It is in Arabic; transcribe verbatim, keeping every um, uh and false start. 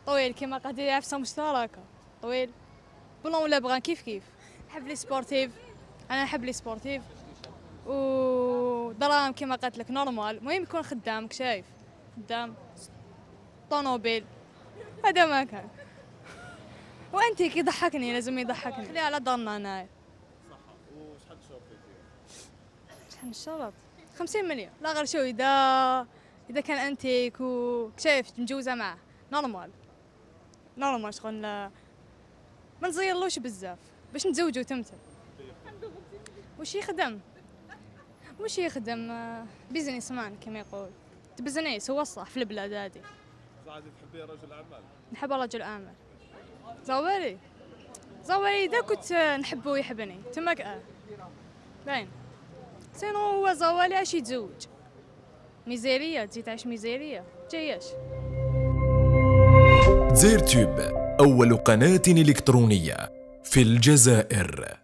طويل كيما قضية عفسة مشتركة. طويل بلون ولا بغان كيف كيف. نحب لي سبورتيف، انا نحب لي سبورتيف و دراهم كيما قالت لك نورمال. المهم يكون خدامك شايف خدام طونوبيل هذا ما كان. وانت كي يضحكني لازم يضحكني خليه على دارنا انايا. صح. وشحال تشوفي فيه؟ شحال الشرط؟ خمسين مليون. لا غير شو اذا اذا كان انتيك وشايف مجوزه معاه نورمال نورمال شغل ما نزيرلوش بزاف باش نتزوجوا تمثل. وش يخدم؟ وش يخدم بيزنس مان كما يقول. بزنيس هو الصح في البلاد هذه. زعما تحبي رجل اعمال؟ نحب رجل اعمال. زوالي زوالي اذا كنت نحبه يحبني تماك اه باين. سينو هو زوالي اش يتزوج ميزيريه تزيد تعيش ميزيريه جاياش. زيرتوب أول قناة إلكترونية في الجزائر.